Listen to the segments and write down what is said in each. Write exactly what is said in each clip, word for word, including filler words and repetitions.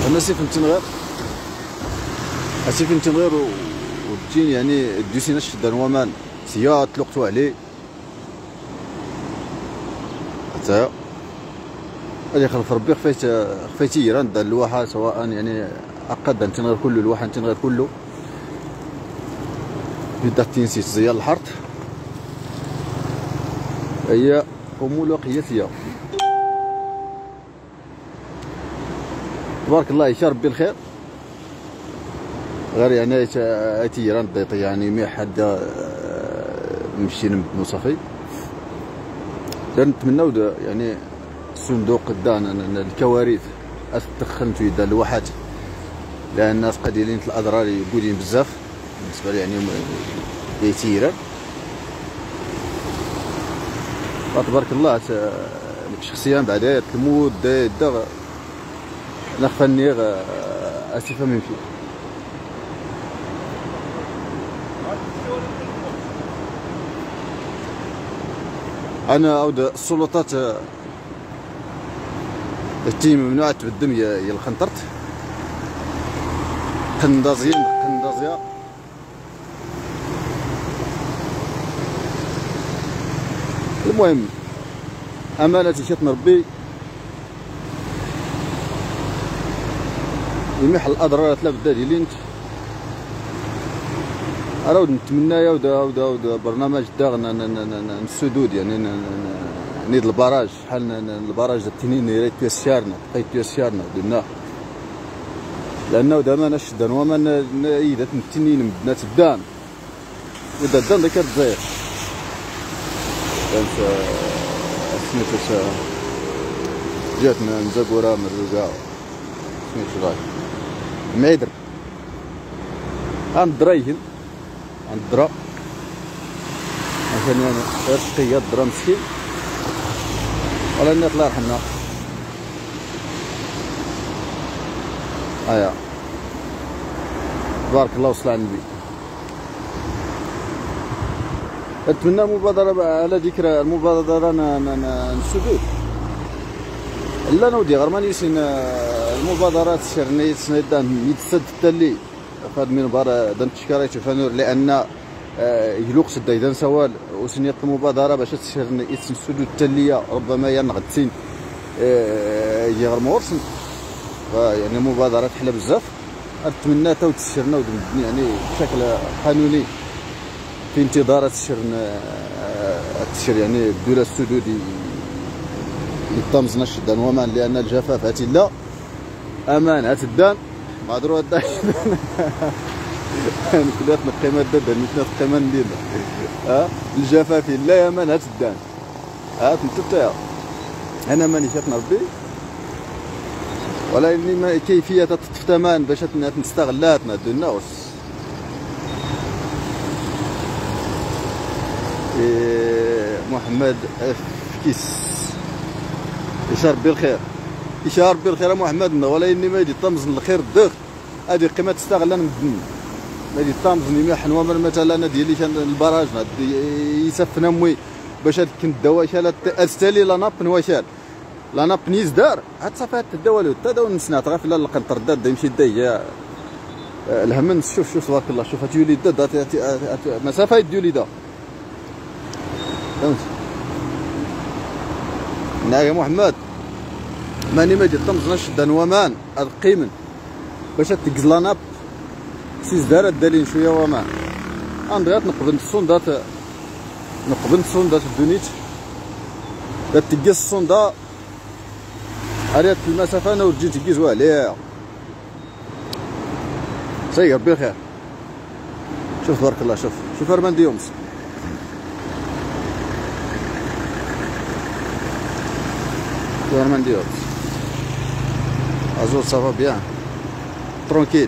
انا سي فهمتني غير اسي فهمتني غير وتجيني يعني دوسينا الشده نوامان سيا طلقتو عليه حتى اللي خلف ربي خفيت خفيتي رند اللوحه سواء يعني اقد انت غير كله اللوحه انت غير كله بدات تنسيت زي الحرط هي وملوقيتها تبارك الله يشار ربي الخير غير يعني اتيران ضيط يعني ما حد مشي نبنو صافي نتمناو يعني الصندوق دان الكوارث تدخلت في يد الواحات لان الناس قليلين الاضرار يقولين بزاف بالنسبه لي يعني يتيران تبارك الله شخصيا بعدا المود دا نخفني اسفه من فيه انا عود السلطات التيم ممنوعة بالدم يا الخنطرت قندازيين قندازيا المهم امانة شيطان ربي يمحل الاضرار لا بدا ديالي اراود نتمنى يا ودا ودا ودا برنامج دا السدود يعني نيد البراج شحال البراج التنين ريت يسيارنا بقيت يسيارنا درنا لانه دابا انا شدان وما ايدات التنين مدنا تدان ودا دان ذاك الجزائر كانت سميتو جاتنا مزقوره مرزوقه سميتو غاي معيدر عند درايهن عند الدرا عشان يعني غير شقيه الدرا مسكين ولا الناس الله يرحمنا ايا بارك الله وصل على النبي. نتمنى مبادره على ذكر المبادره السدود لا نودي غير ماني سين المبادرات الشرنيت سنيدان يتسد التالي فهاد المنبر دان تشكريت فانور لان يلوق سد اذا سوال وسنيت المبادره باش تسير يتسدوا التاليه ربما ينغدسين يجي غير مورسن يعني مبادره تحلى بزاف نتمنى تو تسيرنا يعني بشكل قانوني في انتظار تسير تسير يعني الدوله السدودي يطمزنا الشدان ومان لان الجفاف هاتي لا امان هات الدان معذروا الدان كلات القيمه الدان مثل القيمه ندير ها الجفاف لا امان هات الدان هات انت انا ماني شاتنا ربي ولا اني ما كيفيه الثمن باش نستغلاتنا الناس إيه محمد كيس يشار بالخير يشار بالخير محمد ولا اني ما يدي طمز الخير الدغ هذه قيمه تستغل من الدم ما يدي طمز ني حنوا مثلا انا ديالي كان البراج يسفنا موي باش هاد كنت الدواء شالت استالي لا ناب نواشال لا ناب نيز دار عاد صافي هاد الدواء حتى داو نسنات غير لا القنطر دار يمشي دايا الهم شوف شوف تبارك الله شوف هاتيولي دا مسافه يديولي دا فهمت نعم يا محمد ماني ما دير طمزنا شدان ومان هاد قيمن باش تقز لاناب سيز دار دالين شويه ومان غنبغي نقبل الصوندات نقبل الصوندات الدونيت دا تقز الصوندا هاد المسافه انا وتجي تقيزوا عليها سير بخير شوف تبارك الله شوف شوف ارمان ديومس ارمان ديومس ازول صافا بيان ترونكيل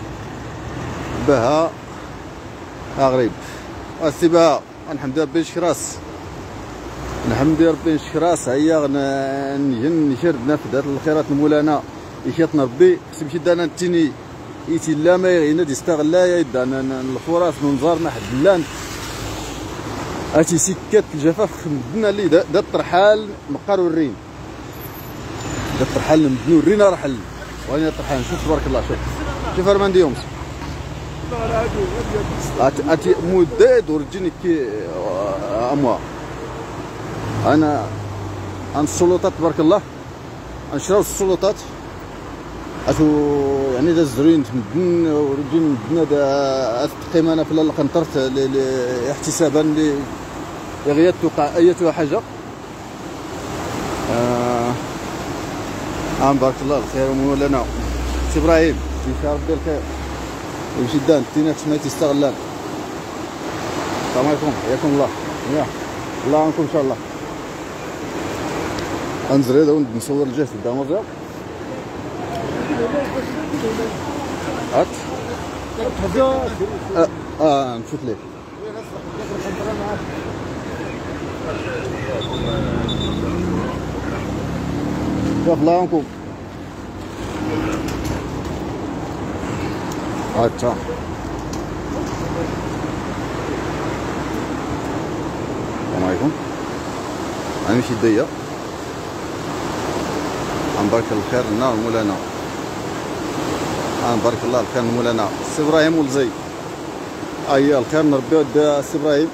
بها اغرب اسي بها نحمد ربي نشكراس نحمد ربي نشكراس هيا نشرد نفذ الخيرات المولانا يشيطنا ربي خصني نمشي دانا نتيني يتي لا ما يغينا يستغلا يدانا الفرص ننظر ما حد لان هاتي سكات الجفاف خمدنا اللي دا الطرحال مقار الرين دا الطرحال نمدنو الرين رحل وين الطحان شوف تبارك الله شوف شوف ارمان ديومس اتي مدد ورجيني كي اموا انا عن السلطات تبارك الله نشراو السلطات اتو يعني دا الزرين تمدن ورجين مدنا دا التقيم انا في القنطرت احتسابا لغاية توقع ايتها حاجه آه عام بارك الله الخير مولانا سي ابراهيم ان شاء ربي الخير وجدان تينا سميتي استغلال. السلام عليكم حياكم الله يا الله عنكم ان شاء الله. انزل هذا نصور الجهه قدام الرياض هات اه, آه نشوف لك شوف الله عنكم هات السلام عليكم. انا مشي ضيق عم بارك الله الخير لنا ومولانا عم بارك الله الخير مولانا سي ابراهيم ولزي ايا الخير نربيو سي ابراهيم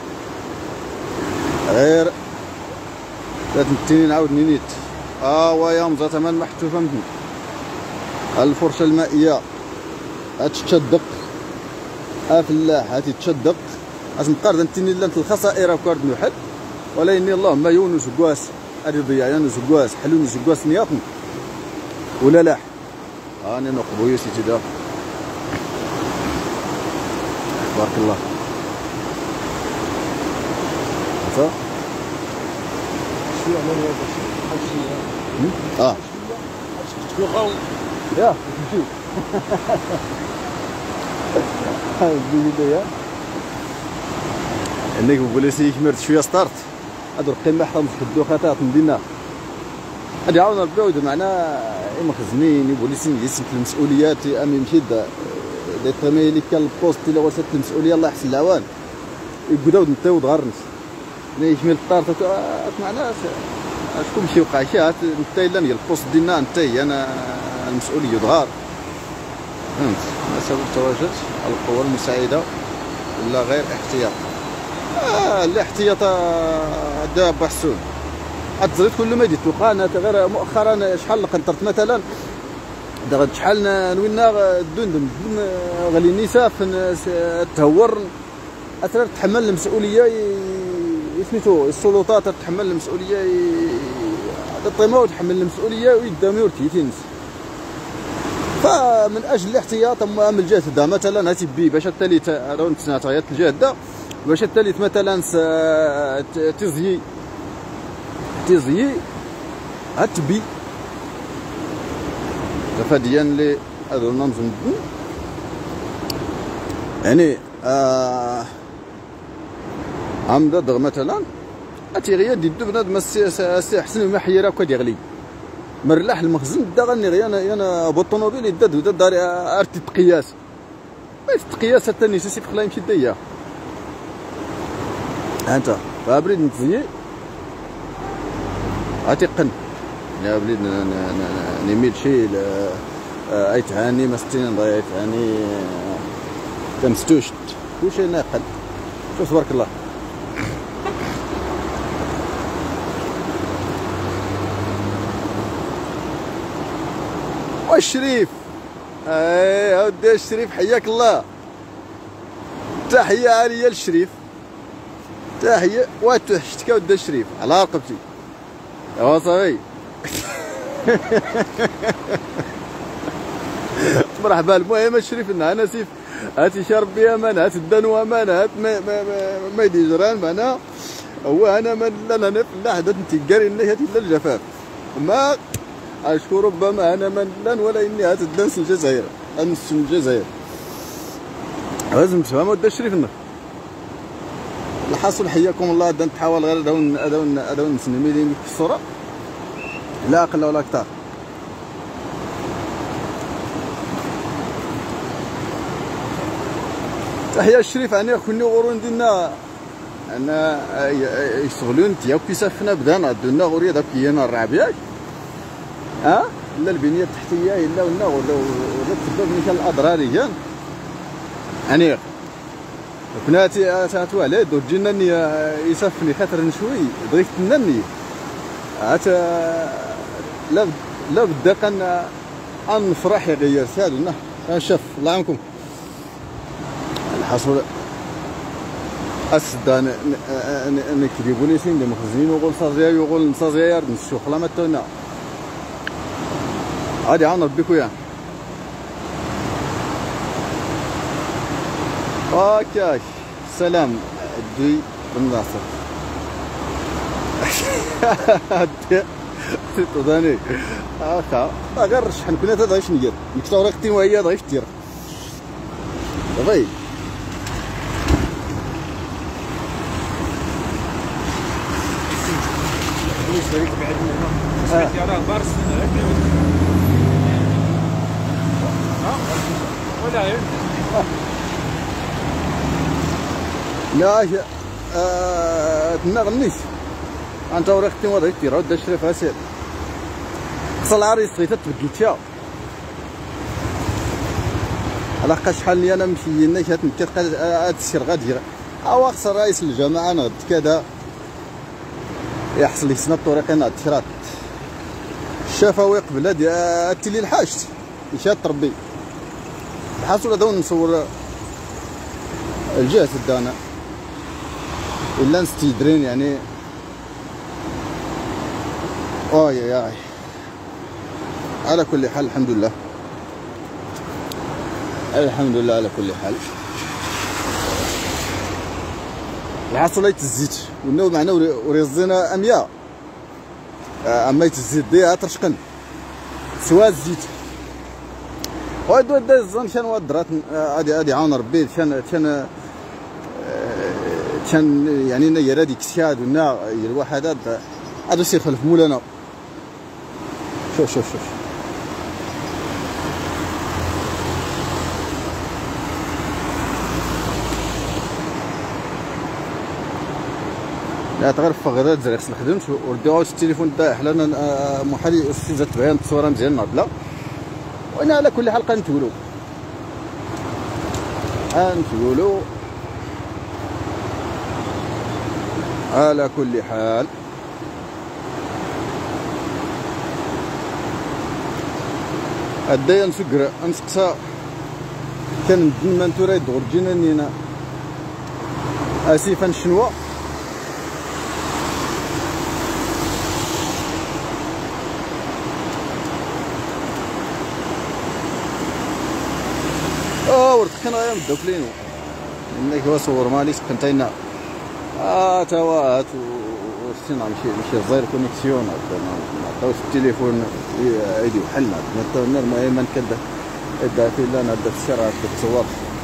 غير ثلاث نتيني نعاود نينيت اه ويا مزا تمن محتوفه فهمتني. الفرشه المائيه هتشدق اه فلاح هاتي تشدق اش مقارده نتيني لانت الخسائر كارد نوحد ولا اني اللهم يونس كواس هادي ضيع يونس كواس حلوني كواس نياطن ولا لاح انا نقبو يا سيدي دا بارك الله صح شويه من هذا الشيء اه يا نمشيو البدايه انك بوليسي كمرت شويه ستارت هادو القمه حطهم في الدوخات مدينه هادي عاود نربيو معنا مخزنين بوليسين يسمك المسؤوليات امي مشيد دي ترمي لي كان البوست اللي وصلت المسؤوليه الله يحسن العوان يقداو نتاو دغرنس ملي يكمل الطارت معنا شكون مشي وقع شي هات نتاي لا البوست ديالنا نتاي انا المسؤوليه دغار فهمت. سبب تواجد القوى المساعده ولا غير احتياط آه الاحتياط دابا حسون التزريد كل ما جيت توقع انا غير مؤخرا شحال قنطرت مثلا دغ شحال نوينا الدندن غالي النساء تهور اثر تحمل المسؤوليه سميتو السلطات تتحمل المسؤوليه الطيمه وتحمل المسؤوليه ويدامي ورتيتينس. فمن اجل الاحتياط من الجهه دا مثلا هاتي بي باش الثالث راه نتسنى الجهه دا باش الثالث مثلا تزيي تزيي هتبي تفاديا ل هذا النظم يعني آه عم دغ مثلا اتي غيا دي بنادم سي حسن ما حيرا كا ديغلي مرلاح المخزن دغني غيا انا انا بالطوموبيل داد وداد داري ارتي تقياس تقياس حتى نيسي في خلا يمشي ديا انت فابريد نتزيي عتيقن يا بليد نميل شي ايت هاني مستين ضايت هاني تمستوشت كلشي ناقل شوف تبارك الله. والشريف اي ودي الشريف حياك الله تحيه عاليه للشريف تحيه واتحشتك ودي الشريف على رقبتي يا صاحبي مرحبا. المهم الشريف ان انا سيف هاتي شربي امان هات الدنو امان هات ما ما ما يدي جيران معنا هو انا من لا انا لا حدا انت قاري لي هاتي لا الجفاف ما اشكو ربما انا من لن ولا اني هات الدنس الجزائر انس الجزائر لازم تفهموا دا الشريف لنا الحاصل. حياكم الله دا نتحاول غير داون داون داون نسنميلين في الصوره لا اقل ولا اكثر. تحية الشريف انا كوني غورون ديالنا انا يشتغلون تياك كيسافنا بدانا دونا غوريا داك يانا الرابع ها لا البنيه التحتيه الا ولا ولا ولا تسبب لي كان الاضرار كان يعني بناتي تاعت والد وجينا يسفني خاطر نشوي بغيت نني عاد لا لا بدا كان نفرح يا غير سالنا شوف الله يعاونكم الحصول أسد نكذبوني سين دي مخزنين وقول صازيا يقول صازيا نشوف لا ما تونا عادي عن ربي وياه اوكي سلام دوي بن ناصر تضاني هاكا غير شحال كنا تضايش ندير نكتو ريختي وهي ضايش دير صافي بالنسبه لك بعد من هنا سمعتي راه بارس ها ولا غير لا آه ما غنيش انت ورختي وضعي دير عاد الشريف غسيل خص العريس غير تبدلتيها علاقه شحال لي انا مشي لنا كتلقى هاد السير غادي او خص رئيس الجماعه نغد كذا يحصل لي سنه الطريق هنا التشرات الشفوي قبل هادي التلي الحاجت مشات تربي الحاصل هذا نصور الجهه الدانا الا نستدرين يعني اي يا على كل حال الحمد لله الحمد لله على كل حال الحصليت الزيت والنو معنا وريزينا امياء اميت الزيت ديها ترشقن سوا الزيت وهادو دا الزن كان ودرات هادي هادي عاون ربي كان كان كان يعني نير هادي كسياد ونا الواحد هذا هادو سيخلف مولانا شوف شوف شوف لا تغير فغيرات زريخ الخدمت ورديو التليفون تاع حنا محالي استاذه تبين التصويره مزيان نهضلا وانا على كل حلقه نتولو نتولو على كل حال ادايا نسكر نسقسا كان من تريد غرجينا نينا اسفا الشنوه اه ورد كان غير بداو كلينو انك هو صور مالي سكنتينا اه توات وسينا ماشي ماشي زير كونيكسيون عطاوش التليفون ايدي وحلنا المهم من كدا ادا في لنا دا الشارع تصور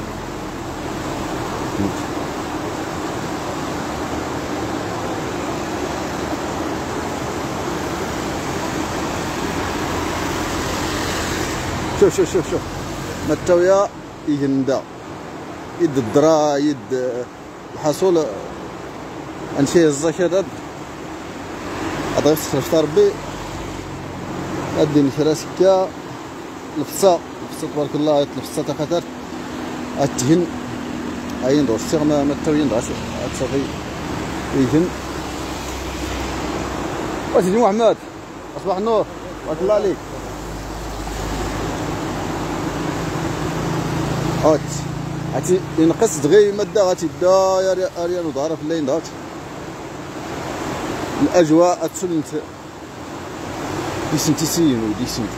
شوف شوف شوف شوف متويا يجندا يد الدرا يد الحصول انشي الزكاه هذا خص ربي ادي نشراسكا الفصا الفصا تبارك الله الفصا تا خاطر اتهن اين دور السيغ ما متوين داس صافي يجن وسيدي محمد اصبح النور بارك الله عليك هات عتي ينقص دغيا مده غاتي دا يا ريال ودار في الليل دات الاجواء تسلمت ديسنتيسين وديسنت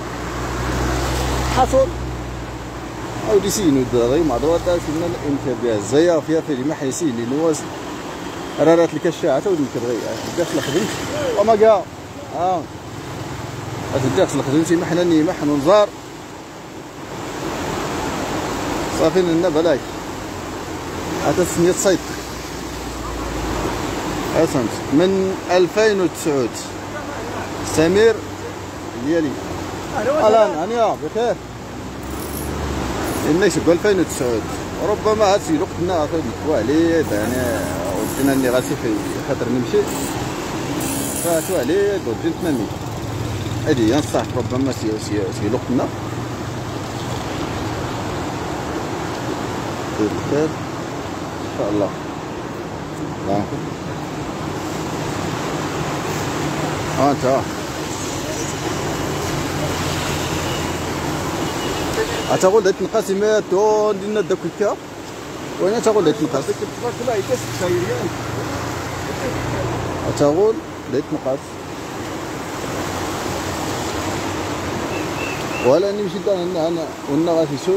حصل او ديسين وداري مع دوات شفنا الانترفيو زيا فيها في ما حيسين اللي نواز رارات لك الشاعه وديك الغي داخل خدمت وما كاع اه داخل خدمتي محنني محن ونزار صافي لنا بلاك حتى سنية صيد أسمت من ألفين وتسعود سمير ديالي الان هانيا بخير إني شكو ألفين وتسعود ربما هادشي وقتنا غادي تواليد يعني ودينا اللي غاسي في خاطر نمشي فتواليد وديت نمي هادي هي نصح ربما سي سي سي لقنا بخير ان شاء الله. ها ها انت اتقول ديت القاسمات ديالنا داك الكا وين تقول ديت القاس لا يكاس خيريان اتقول ديت القاس ولا نمشي انا انا ونا غادي سوق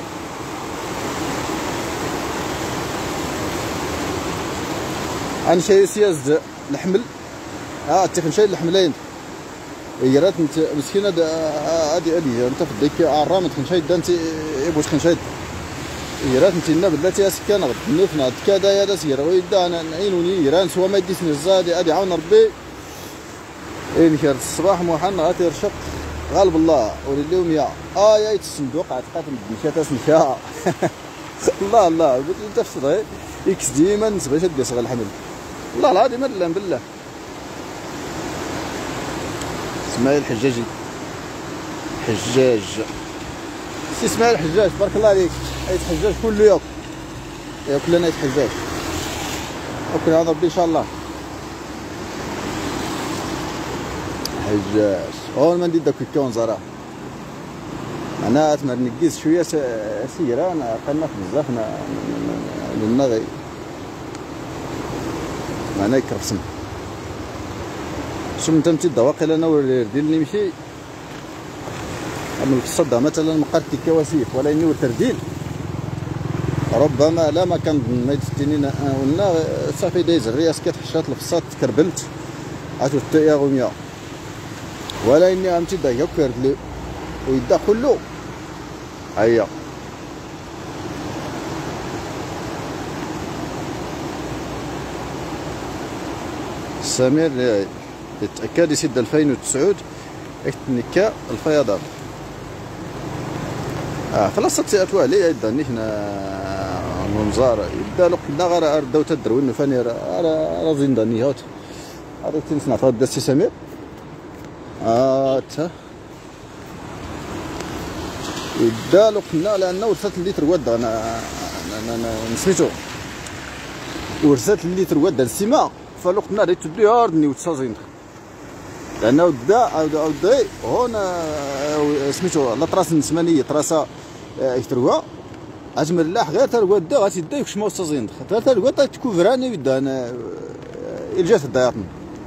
غنشري سياز الحمل. ها تيخنشري الحملين هي راه انت مسكينه هادي هادي انت في ديك عرا ما تخنشاي دا انت واش خنشاي هي راه انت لنا بلاتي سكان غد نفنا كذا يا دا سير ويدا انا نعينوني راه سوا ما يديسني الزادي هادي عاون ربي اين كانت الصباح موحنا غادي يرشق غالب الله وليهم يا اه يا الصندوق عتقات مشات اسمها الله الله قلت انت في صدغي اكس ديما نسبه شد يصغر الحمل والله العظيم لا بالله. اسماعيل الحجاجي حجاج سي اسماعيل الحجاج بارك الله عليك. ايت حجاج كله ياكل ياكل لنا ايت حجاج ياكل هذا ربي ان شاء الله. حجاج اول ما ندير داك الكون زرا انا اتمر نقيس شويه سيره انا قلنا بزاف لنا غي معنا يكرسم شوف انت متي الدواقل انا ولا ديال نمشي من الصدى مثلا مقرتي كواسيف ولا اني ترديل ربما لا ما كان ما يتنين ولا صافي دايز الرياس كتحشات الفصات تكربلت عاتو التيا غوميا ولا اني عمتي دا يكرد لي ويدا كله هيا سمير يتأكد يسد ألفين وتسعة نكا الفيضان. اه خلاص تسيأتوا عليه يداني هنا منظار يبدا لو قلنا غير رداو تدرو انه فاني راه زنداني هاوت هذا تنسنا فهاد السي سمير. اه تا يبدا لو قلنا لانه ورثت الليتر ود انا انا نسميتو ورثت الليتر ود السيما فلو قلنا ريت تدي هاردني وتسازين لانه دا او دي هنا سميتو لا طراس نسمانيه طراسه يتروا اجمل لاح غير تلقى دا غتدي كش ما استازين غير تلقى تكوفراني بدا انا الجات الضياطن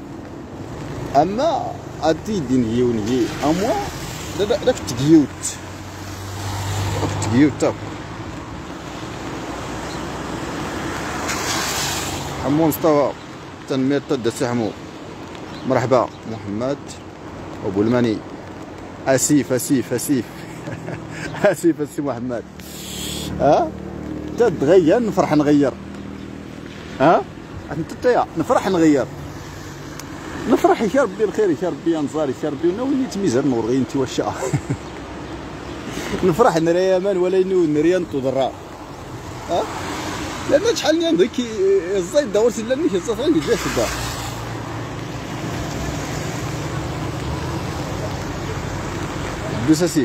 اما ادي دين يوني اموا داك تكيوت تكيوت تاك حمو مصطفى تنمير تد سحمو مرحبا محمد ابو الماني اسيف اسيف اسيف اسيف السي محمد. ها تتغير نفرح نغير ها انت تيا نفرح نغير نفرح يا ربي الخير يا ربي انصاري يا ربي نولي تميزر نور غير انت وشا نفرح نري امان ولا ينو نري نتضرع ها لان شحال ني ذيك الزايد دورت لاني الزفره اللي جات الدار دوسا سيف.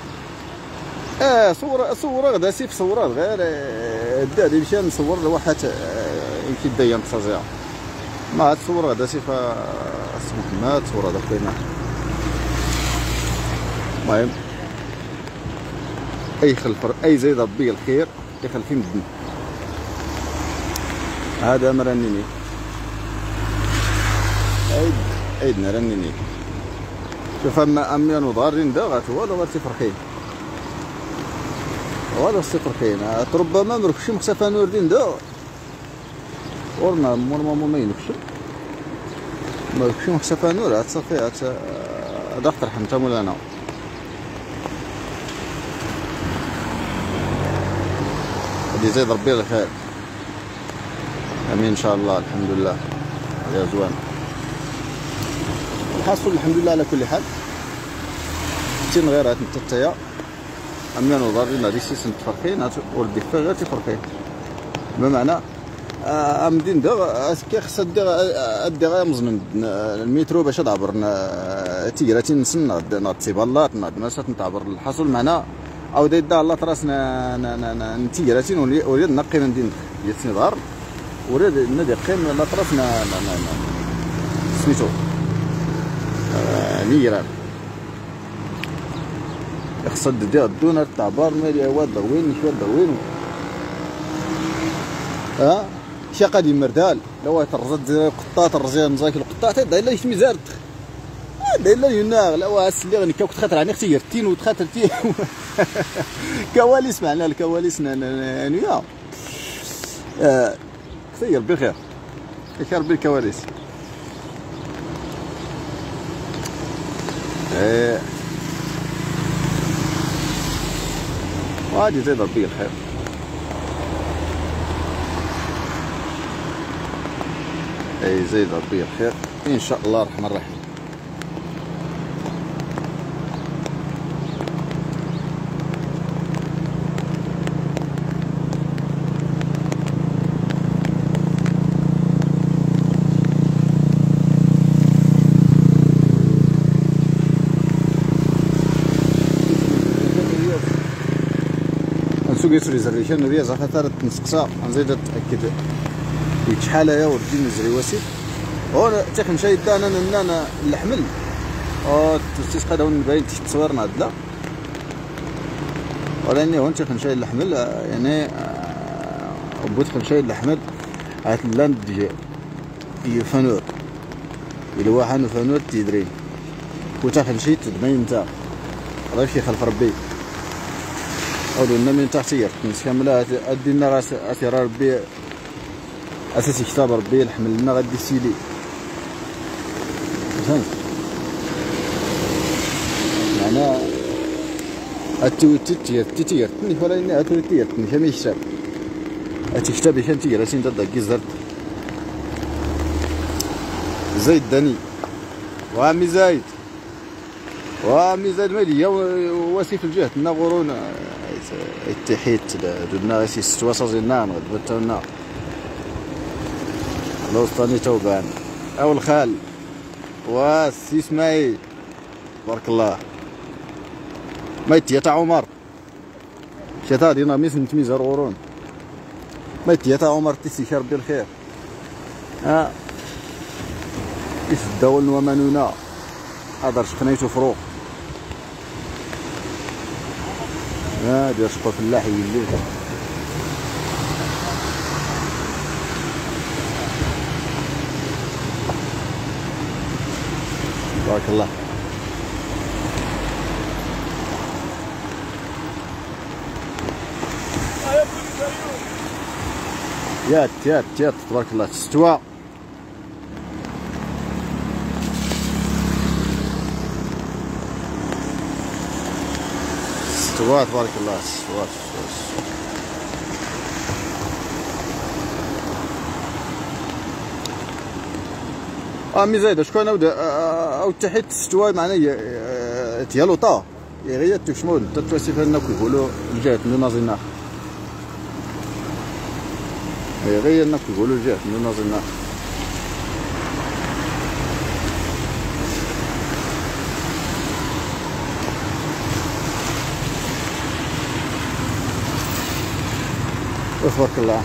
اه صوره صوره غدا سيف صورات غير الدادي مشى نصور لواحد يمكن دايا نتصازيها ما هاد الصوره غدا سيف اسمو محمد صوره هذا كاينه. المهم اي خلفر اي زيد ربي الخير يخلفي مدن هذا مرنيني عيد عيدنا رنيني شوف اما اميان وضارين دا غات والو غير صفر خاين والو صفر خاين ربما مركشي مخسفه نوردين دا ورنا مورما ما ينكشو مركشي مخسفه نور هاد صافي هاد دفتر حمتا مولانا هادي زيد ربي الخير امين ان شاء الله. الحمد لله يا زوان الحاصل الحمد لله على كل حال. تين غير هاد التتايا اميان وضارين هادي سيس متفرقين ولدي غير تفرقين بمعنى امدين دا كي خص دير دير مزمن المترو باش تعبر تيراتي نسنا ناض تيبالات ناض ماشات نتعبر الحصل معنا او دا الله تراسنا نتيراتي وريد نقي ندير يتسني ظهر وريد ندير قيم لا تراسنا سميتو نيران خص دير الدونر تعبر مالي واد وين شويه وين ها شي قديم مردال لو ترزد قطات الرزيان زاك القطات هذا الا يشمي زارت هذا الا يناغ لا واس اللي غنكا كنت خاطر عني اختي رتين وتخاطرتي كواليس معنا الكواليس انويا اه خير بخير خير بالكواليس ايه وادي زيد ربي الخير اي زيد ربي الخير ان شاء الله الرحمن الرحيم. نسوق يسري زريشان رياض خاطر نسقسا نزيد نتاكد شحال هي وردي نزري واسيد هو تاخن شي دانا انا الحمل او تستسقى داون باين تصوير نعدلا ولاني هون تاخن شي الحمل يعني بوت خن شي الحمل عاد لاند دي يفنور الى واحد فنور تيدرين وتاخن شي تدمين نتا راه شي خلف ربي اولو لنا من تحت سير كامله ادينا راس اثير ربي اساسي كتاب ربي الحمل لنا غادي سيلي فهمت معناها التوتير تيتير تني ولا اني اتوتير تني كما يحسب اتي كتاب كان تير اسين تدا كيزرت زيد داني وامي زايد وامي زايد مالي واسي في الجهه نغورون التحيت درنا غاسي ستواصل زينا غدبتونا الوسطاني توبان او الخال واسي اسماعيل بارك الله ميت تاع عمر شتا دينا ميس نتميز غورون ميت تاع عمر تيسي ربي الخير ها كيف الدول ومنونا هذا شقنيتو فروق ها دير شقو فلاحي الليل بارك الله يات يات يات تبارك الله تستوى استوى تبارك الله استوى امي زايده شكون او او تحت استوى معناها ديالو طا غير تشمول تتوسف لنا كيقولوا الجهه اللي نازلنا غير لنا كيقولوا الجهه اللي نازلنا تبارك الله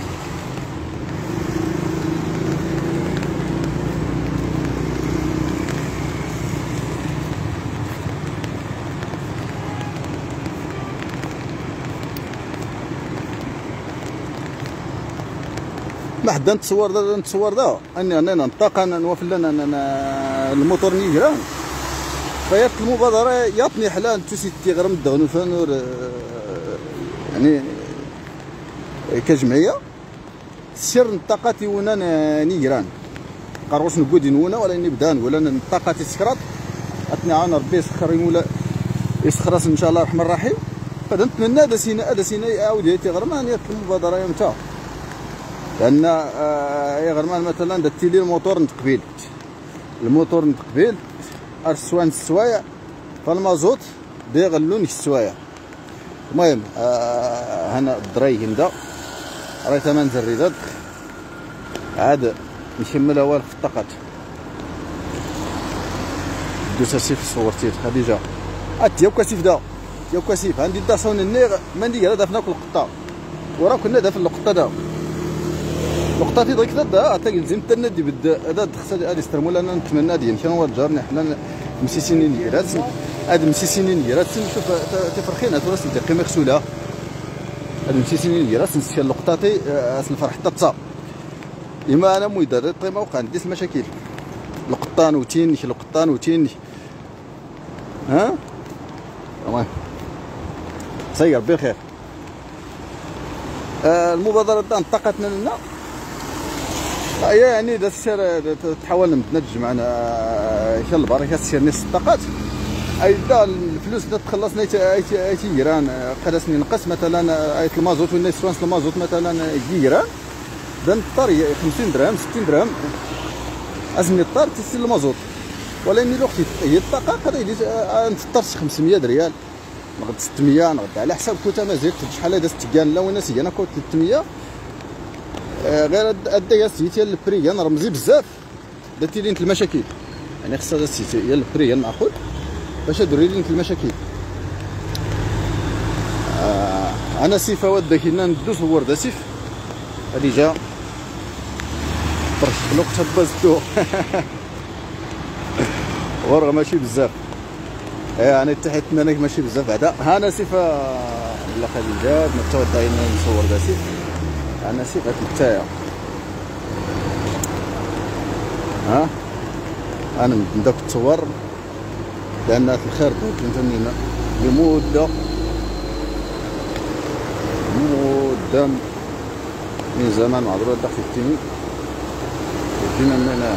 ما حدا نتصور دا نتصور دا اني انا ننطق انا نوفل لنا الموتور نيجران فيات المبادره يعطني حلال توسي تيغرم الدغنو فانور يعني كجمعيه سر نطاقاتي ونا نيجران قروش نقودي نونا ولا اني بدا نقول انا نطاقاتي سكرات اتني عاون ربي يسخر يمولا يسخرس ان شاء الله الرحمن الرحيم فدا نتمنى هذا سينا هذا سينا يعاود تيغرمان يات المبادره يمتى لان يا غرمان مثلا درتي لي الموتور نتقبيل الموتور نتقبيل السوان السوايع فالمازوت بيغلون السوايع المهم آه هنا الدري هندا راه ثمن زريدات عاد نكمل اول في الطاقات. دوز اسيف صورتي خديجه عاد ديال كاسيف دا ديال كاسيف عندي دا صون النيغ ما ندير هذا فناك القطه وراه كنا دا في القطه دا لقطاتي ضيك دا عطاك لزم حتى ندي بد هذا خصها هذه استرمول انا نتمنى ديال كانوا جارنا حنا مسيسينين ديالات هاد مسيسينين ديالات شوف تفرخين هاد راس دقي مغسوله هاد مسيسينين ديالات نسيا لقطاتي اس الفرح حتى تصا اما انا مويدر طيب ما وقع عندي المشاكل القطان وتين القطان وتين ها المهم سير بخير. آه المبادره تاع انطلقتنا لنا هي يعني دا السير تحاول نتنجم معنا ان شاء الله البركه السير نص الطاقات اي دا الفلوس اللي تخلصنا اي تيران قداسني نقص مثلا اي المازوت ولا سوانس المازوت مثلا كيران دا نضطر خمسين درهم ستين درهم ازني اضطر تسير المازوت ولكن الوقت هي الطاقه قد نضطر خمسمية ريال نغد ستمية نغد على حساب كوتا ما زدت شحال هذا ستكان لا وناس انا كنت ثلاثمية آه غير هذا سيتي البري انا رمزي بزاف درتي لي المشاكل يعني خصها هذا سيتي هي البري المعقول باش دري لي المشاكل. آه انا سيفا ود كنا ندوز هو ورده سيف هادي جا برش الوقت بازتو ورغ ماشي بزاف يعني تحيتنا انا ماشي بزاف بعدا ها انا سيفا لا خديجه متودعين نصور دا سيف انا سيف هاد التايا ها انا من داك التصور لان في الخير كنت لمده مده من زمان معذور تحت التيمي جينا من هنا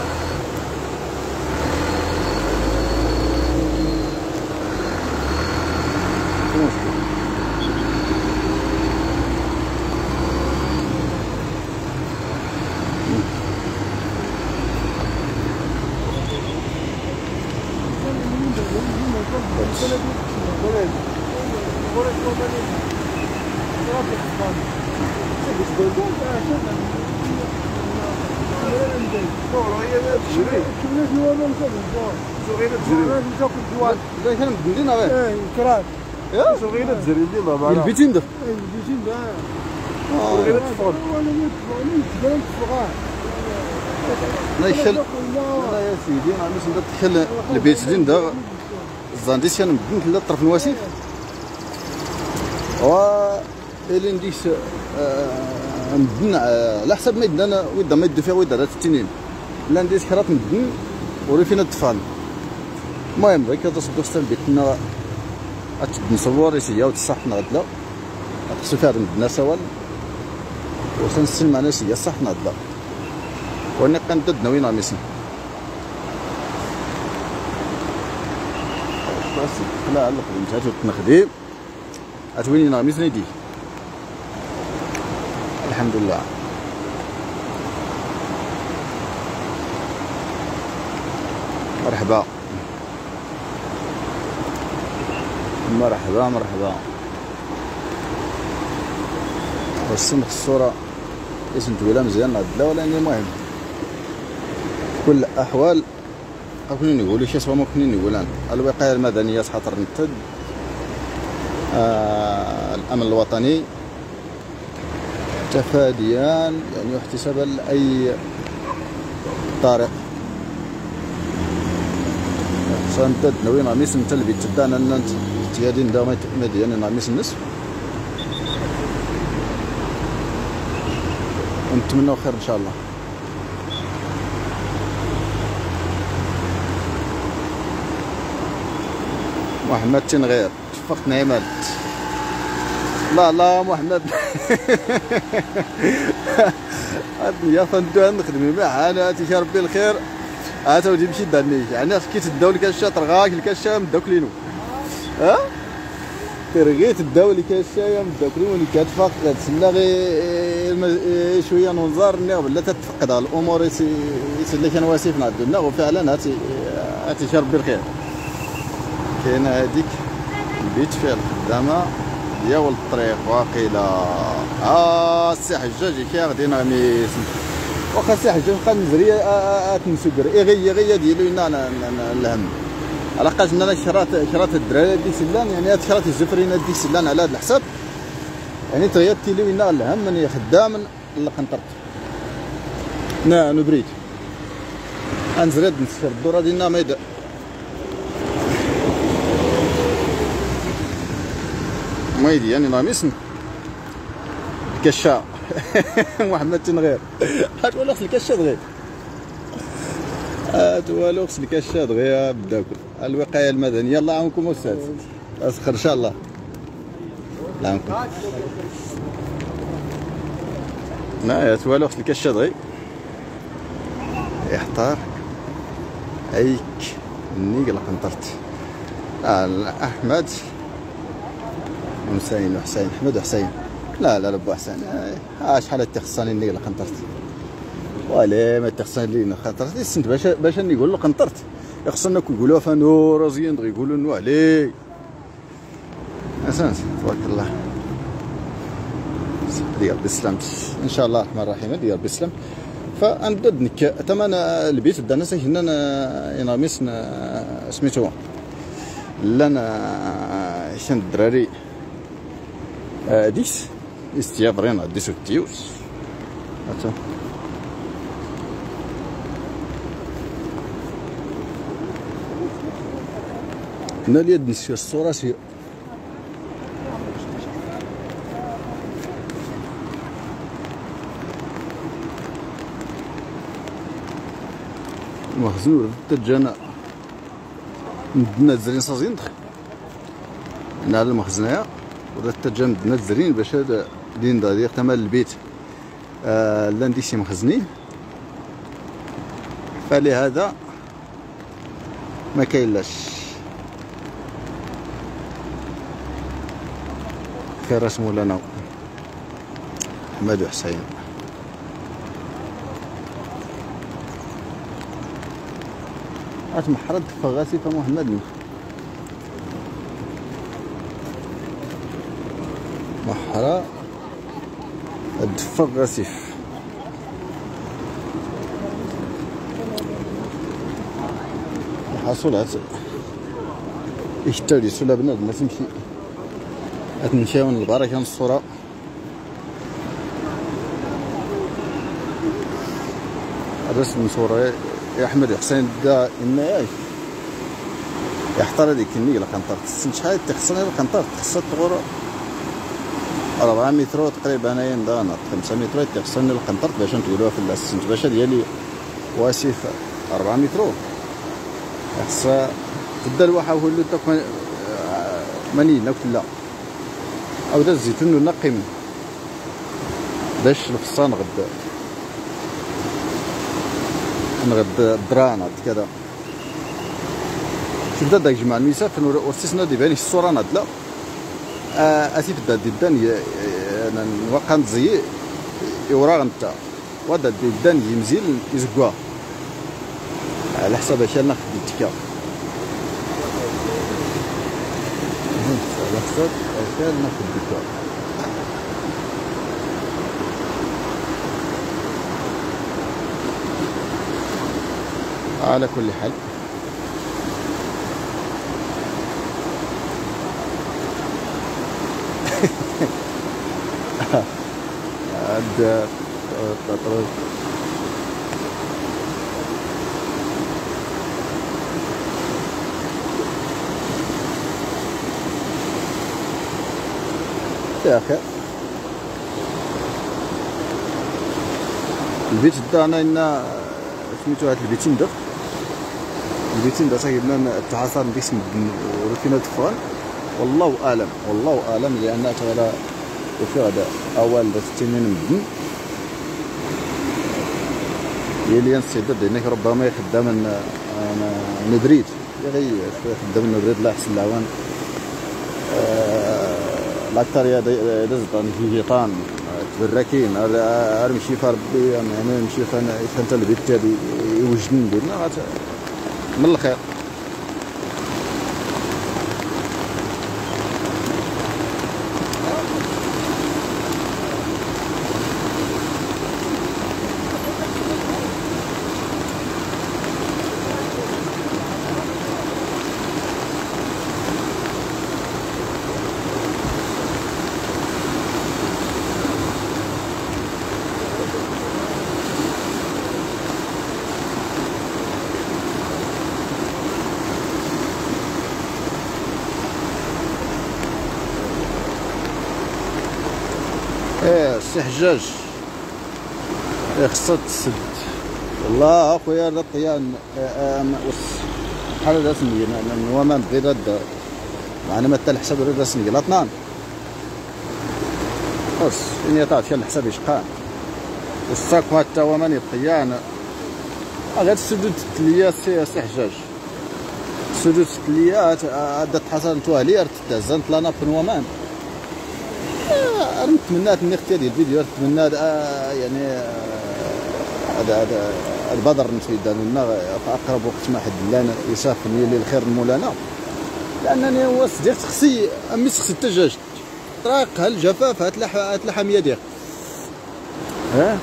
لا كان مدينا غير كرات يا صغيره تزري لي ما معنا البيتين ده البيتين ده صغيره تفضل ولا نتفرج تفرج لا يخل لا يا سيدي انا باش ندخل البيتين ده الزانديس كان مدين لا الطرف الوسيط و اللي نديس مدن على حسب ما يدنا ويدا ما يدو فيها ويدا هذا التنين لا ندير كرات مدن وري فينا الطفال. المهم ذاك تصدق ستان بيتنا نصور سيا وتصحنا غدلا خصو فيها مدنا سوال وسنسل معنا سيا صحنا غدلا وانا كندد ناويين غاميسن بس لا على الخدمه تاعو تنخدم اتويني غاميس نيدي الحمد لله. مرحبا مرحبا مرحبا رسمت الصورة اسم تويلا مزيان هاد ولا المهم كل الأحوال كنا نقولوا شي سوا ما كنا نقولان الوقاية المدنية خاطر نتد آه الأمن الوطني تفاديا يعني واحتسابا لأي طارق سنتد نوين غاميس نتلبي تدانا ننت تيادين دا مديان غاميس النصف ونتمنوا خير ان شاء الله. محمد تنغير تفقت نعمات لا لا محمد يا فندم نخدم معاه انا تيشا ربي الخير هات ودي مشي داني يعني كي تداو لك الشاطر غاك الكاشا مداكلينو ها ترغيت الداو لك الشاي مداكلينو اللي كتفاق تسنى غير شويه ننظر نغ بلا تتفقد على الامور اللي كان واسفنا عندنا وفعلا هاتي هاتي شرب بالخير. كاينه هذيك البيت فيها الخدامه ديال الطريق واقيلا ها السي حجاج كي غادينا ميس واخا سي حاجه نبقى نزري تنسكر اغي غي ديالو لنا الهم على قاش انا شرات شرات الدراري ديك سلان يعني هاد شرات الزفرين ديك سلان على هاد الحساب يعني تغيرت لي لنا الهم من خدام لقنطرت نا نبريد انزرد نسفر الدوره ديالنا ميدا مايدي يعني ناميسن كشا محمد تنغير هات ولا خص الكشا دغيا هات والو خص الكشا دغيا بداكل الوقايه المدنيه الله يعاونكم استاذ اسخر ان شاء الله الله يعاونكم لا هات والو خص الكشا دغيا يحتار ايك نيق لقنطرت احمد وحسين وحسين احمد وحسين لا لا ربو حسين ها شحال تخصني نيق لقنطرت ولا ما تخصني لي خاطرت السنت باش باش نقول له قنطرت خصنا كيقولوها فانو رازيين يقولوا نو عليك اساس تبارك الله ديال بسلام ان شاء الله الرحمن الرحيم ديال بسلام فنبدا نك تمن البيت دانا سهلنا يناميس سميتو لنا شن الدراري ديس استيابرين ديسو تيوس هاتو هنا اليد نسيو الصورة سي مخزون تجانا ندنا الزرين صازين دخل هنا المخزنية ولا تجانا ندنا الزرين باش هذا دين داير تمال البيت آه لاندي شي مخزنين فلهذا ما كاينلاش خير اسمو لنا احمد وحسين اش محرد فغاسي فمحمد محرا الدفا غاسيف الحاصل يشتري سولا بنادم ما تمشي غتمشيو للبركه من الصوره الرسم صوره يا احمد حسين دا إنا ياك يحتار هذيك النية لقنطرت السن شحال تخصني لقنطرت خصها تغور ربعة متر تقريبا انايا ندانط خمسة متر تخصني لقنطرت باش نتقولوها في السنت باش ديالي واسف أربعة متر خصها تبدا الواحة هو اللي تاك مانينا كلها او دا الزيتون نقي منه باش الفصان غدا نغد الدران هاد كذا تبدا داك جمع المساف ورسيسنا ديباني الصوره نادله اسيف دا ديدان نوقع نزي يورا نتا ودا ديدان يمزيل يزكوا على حساب اش ناخذ التكا على حساب اش ناخذ التكا على كل حال هاد يا اخي البيت دانا لنا سميتو هاد البيتين داك البيتين دا صايبنا التعاصر باسم روتينا الطفال والله اعلم والله اعلم لان هذا وفي هذا اول ستين مدن يلي نسيد هناك ربما يخدم من نبريد غير يخدم من نبريد لا يحسن العوان الاكثر يا دزطان في جيطان تبركين ارمشي فربي يعني نمشي فانت البيت تاعي يوجدني بينا من الخير ايه السي حجاج ايه خصها تسد والله اخويا هذا الطيان بحال هذا سني هو ما بغيت هذا معنا ما حتى الحساب هذا سني لا اثنان بس اني طاعت كان الحساب يشقى والساكو حتى هو ماني الطيان غير السدود تليا سي سي حجاج السدود تليا عاد حصلت لي تهزنت لنا في نوامان انا نتمنى اني اختي ديال الفيديو نتمنى يعني هذا هذا البدر نسيدان لنا في اقرب وقت ما حد لنا يسافر لي الخير مولانا لانني هو صديق خصي امي خصي الدجاج طريق هالجفاف هات اللحميه ديالك ها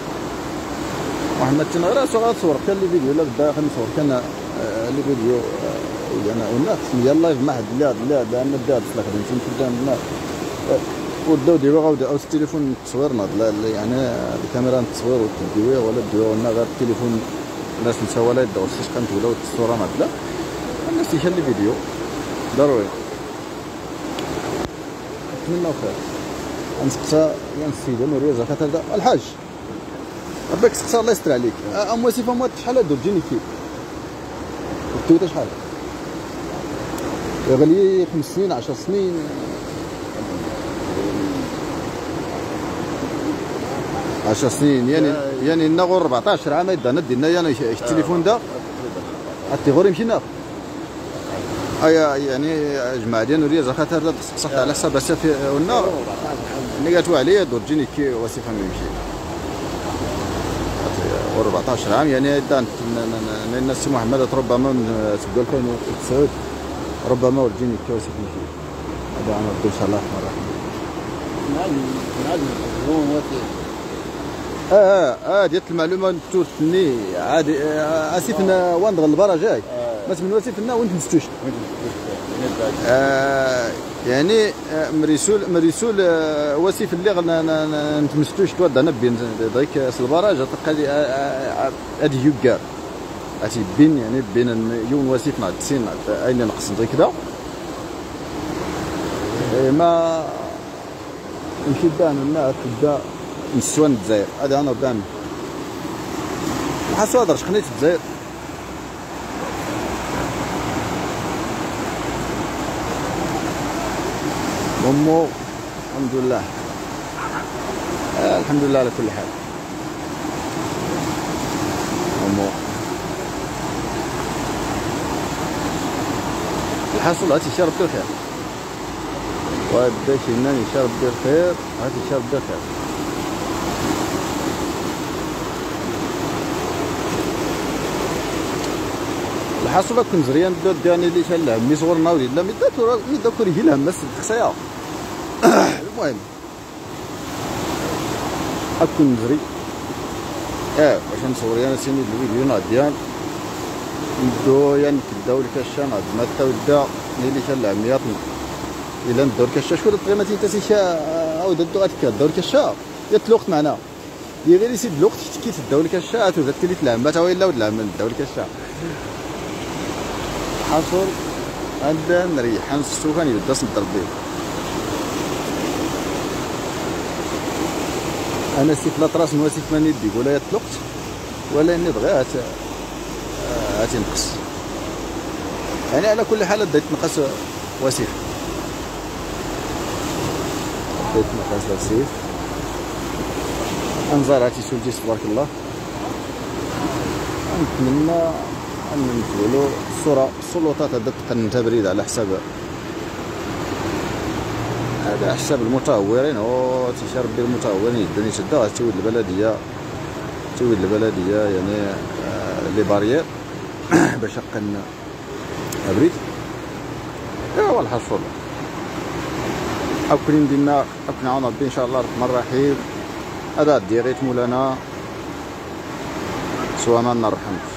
محمد تنغرا سو غتصور كان لي فيديو لا بدا نصور كان لي فيديو انا والناس يلاه ما حد لا لا لان الدار في الخدمه تنتم الناس وداو ديروا غاودي او التليفون التصوير ناض يعني الكاميرا التصوير والتدوير ولا الدواء لنا غير التليفون الناس نساو ولا يدور سيش كنتولوا الصوره ناض لا الناس يخلي فيديو ضروري نتمنى خير نسقسى يا السيده مريم زكاه هذا الحاج ربك سقسى الله يستر عليك ام وسيفه موات شحال دور جيني كي التويته شحال غالي خمس سنين عشر سنين عشر سنين يعني يعني نغور أربعطاش عام يدا ندينا يعني التليفون دا حتى غور يمشي ناخ ايا يعني جماعه ديال نوريه زكاه هذا صح على حساب السفي والنار اللي قالتوا عليه دور جيني كي وصفه ما يمشي أربعطاش عام يعني دا الناس محمد ربما تقول لكم تسعود ربما ورجيني كي وصفه يمشي هذا انا ان شاء الله الرحمن الرحيم اه اه اه ديال المعلومه تورثني عادي آه اسفنا وين دغ البرا جاي ما من واسفنا وين تمستوش آه يعني آه مريسول مريسول آه واسف اللي غنا نتمستوش تود انا بين ديك البراج تلقى لي هادي يوكار اتي بين يعني بين يوم واسف مع تسين اين نقص زي كذا ما نمشي بان الناس تبدا نسوان الجزائر هذا انا بان حاسو هضر شقنيت الجزائر امو الحمد لله آه الحمد لله على كل حال امو الحاصل هاتي شرب بالخير وبدا شي ناني شرب بالخير هاتي شرب بالخير الحاصل كون زريان بدا داني اللي شال عمي صغرنا وليد مي داكور مي داكور هي لها مس الخصايا المهم اكون زري اه باش نصور انا سيني الفيديو ناديان ندو يعني كداو الكاشا ناد ما تاودا اللي شال عمياتنا الا ندور كاشا شكون الطريمه تي تسيشا او ددو غاتك دور كاشا يا الوقت معنا دي غير يسيد الوقت كي تداو الكاشا تو تلي تلعب تا ولا ود العمل داو الكاشا حصل عندنا نريح نسو كان يبدا صدر الضيف انا سيف لا طراس نواسيف ماني يدي ولا يطلقت ولا اني بغيت هاتي نقص يعني على كل حال بديت نقص وسيف بديت نقص وسيف انظر هاتي سولتي تبارك الله نتمنى ان نقولوا الصوره السلطات هذا تقن تبريد على حساب هذا على حساب المتهورين هو تيشرب ديال المتهورين يدوني شدا تولد البلديه تولد البلديه يعني آه لي باريير باش قن ابريد ايوا الحصول اكرين دينا اقنعنا ربي ان شاء الله الرحمن الرحيم هذا ديريت مولانا سوانا نرحم